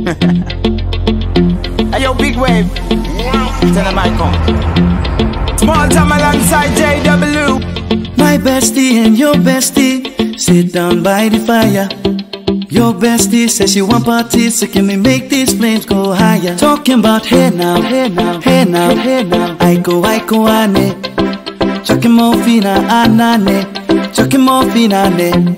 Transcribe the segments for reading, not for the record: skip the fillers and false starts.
Hey yo, big wave. Tell them I come. Small time alongside JW. My bestie and your bestie sit down by the fire. Your bestie says she want parties, so can we make these flames go higher? Talking about hey now, hey now, hey now, hey now. I go ane. Chucking more fina anane. Chucking more fina ane.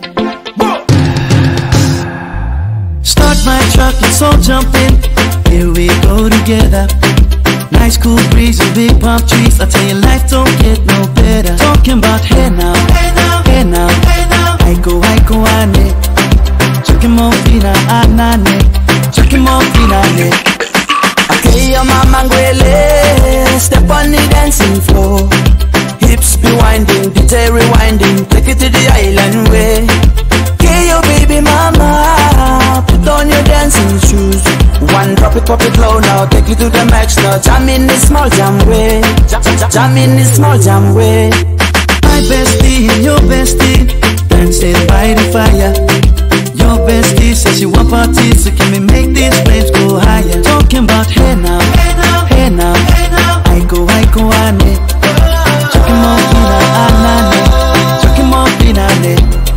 Start my truck, let's all jump in. Here we go together. Nice cool breeze and big palm trees. I tell you, life don't get no better. Talking about hey now, hey now, hey now, hey now. I go ane. Chucking more fina anane. Chucking more fina ane. Okay, your mama ngwele. Step on the dancing floor. Hips be winding, detail rewinding. Take it to the island way. Okay, your baby mama. Put on your dancing shoes. One drop it, pop it low now. Take you to the max now. Jam in this small jam way. Jam in this small jam way. My bestie and your bestie dancing by the fire. Your bestie says she want parties, so can we make these flames go higher? Talking about hey now, hey now, hey now, hey now. I go ane. Chucking more fina anane. Chucking more fina ane.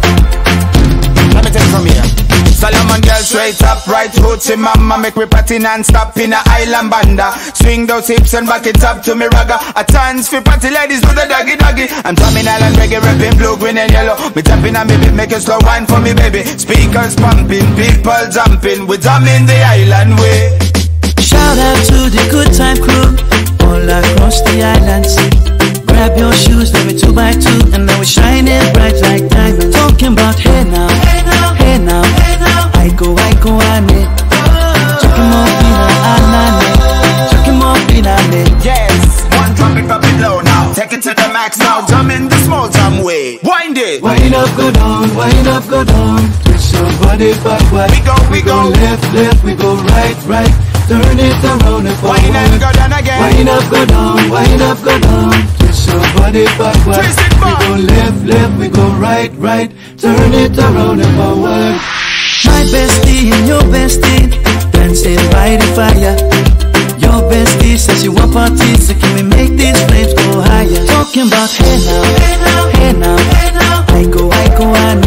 Let me take it from here. Solomon girl straight up, right hoochie mama. Make me party non-stop in a island banda. Swing those hips and back it up to me ragga. A chance for party ladies do the doggy doggy. I'm drumming island reggae, rapping blue, green and yellow. Me tapping on me beat, make a slow wine for me baby. Speakers pumping, people jumping. We drumming the island way. Shout out to the good time crew all across the islands. Grab your shoes, let me 2x2, and now we're shining bright like diamonds. Talking about hey now, hey now, hey now, hey now. I go ane. Chucking more fina anane. Chucking more fina ane. Yes, one drop it low now. Take it to the max now. Jump in the small jam way. Wind it. Wind up, go down, wind up, go down. Twist your body backward. We go left, left, we go right, right. Turn it around and forward. Wind and go down again. Wind up, go down, wind up, go down. Twist your body backward. Twist it back. We go left, left, we go right, right. Turn it around and forward. My bestie and your bestie dancing by the fire. Your bestie says she want parties, so can we make these flames go higher? Talking about hey now, hey now, hey now, hey now. I go ane.